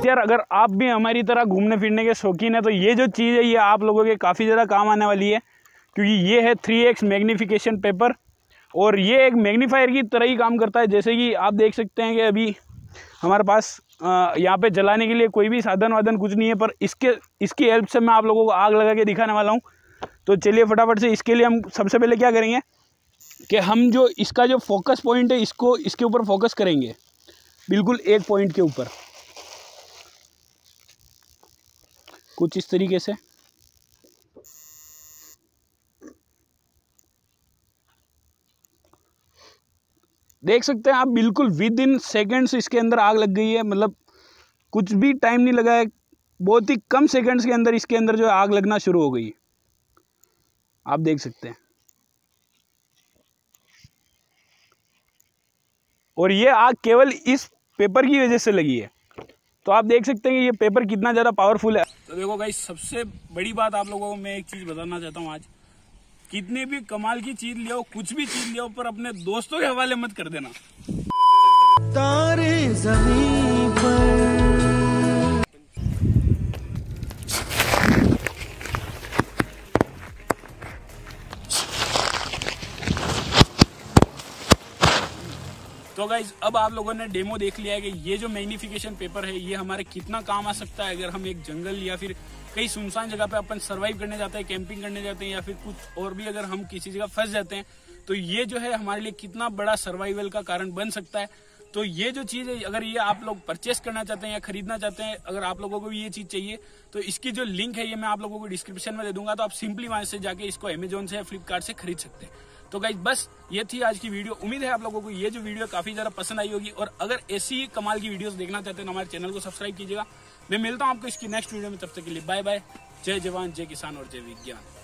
यार अगर आप भी हमारी तरह घूमने फिरने के शौकीन है तो ये जो चीज़ है ये आप लोगों के काफ़ी ज़्यादा काम आने वाली है, क्योंकि ये है 3x मैग्नीफिकेशन पेपर और ये एक मैग्नीफायर की तरह ही काम करता है। जैसे कि आप देख सकते हैं कि अभी हमारे पास यहाँ पे जलाने के लिए कोई भी साधन वाधन कुछ नहीं है, पर इसकी हेल्प से मैं आप लोगों को आग लगा के दिखाने वाला हूँ। तो चलिए फटाफट से इसके लिए हम सबसे पहले क्या करेंगे कि हम जो इसका जो फोकस पॉइंट है इसको इसके ऊपर फोकस करेंगे, बिल्कुल एक पॉइंट के ऊपर, कुछ इस तरीके से। देख सकते हैं आप बिल्कुल विद इन सेकेंड्स इसके अंदर आग लग गई है, मतलब कुछ भी टाइम नहीं लगा है, बहुत ही कम सेकेंड्स के अंदर इसके अंदर जो आग लगना शुरू हो गई, आप देख सकते हैं। और ये आग केवल इस पेपर की वजह से लगी है, तो आप देख सकते हैं कि ये पेपर कितना ज़्यादा पावरफुल है। तो देखो गाइस, सबसे बड़ी बात आप लोगों को मैं एक चीज़ बताना चाहता हूँ, आज कितनी भी कमाल की चीज़ लियो, कुछ भी चीज़ लियो, पर अपने दोस्तों के हवाले मत कर देना। तारे ज़मीन पर तो गाइज अब आप लोगों ने डेमो देख लिया है कि ये जो मैग्नीफिकेशन पेपर है ये हमारे कितना काम आ सकता है अगर हम एक जंगल या फिर कई सुनसान जगह पे अपन सर्वाइव करने जाते हैं, कैंपिंग करने जाते हैं, या फिर कुछ और भी अगर हम किसी जगह फंस जाते हैं तो ये जो है हमारे लिए कितना बड़ा सर्वाइवल का कारण बन सकता है। तो ये जो चीज़ है, अगर ये आप लोग परचेस करना चाहते हैं या खरीदना चाहते हैं, अगर आप लोगों को भी ये चीज़ चाहिए तो इसकी जो लिंक है ये मैं आप लोगों को डिस्क्रिप्शन में दे दूंगा, तो आप सिंपली वहां से जाके इसको अमेजोन से या फ्लिपकार्ट से खरीद सकते हैं। तो गाइज बस ये थी आज की वीडियो। उम्मीद है आप लोगों को ये जो वीडियो काफी ज्यादा पसंद आई होगी, और अगर ऐसी कमाल की वीडियोस देखना चाहते हैं तो हमारे चैनल को सब्सक्राइब कीजिएगा। मैं मिलता हूं आपको इसकी नेक्स्ट वीडियो में, तब तक के लिए बाय बाय। जय जवान, जय किसान और जय विज्ञान।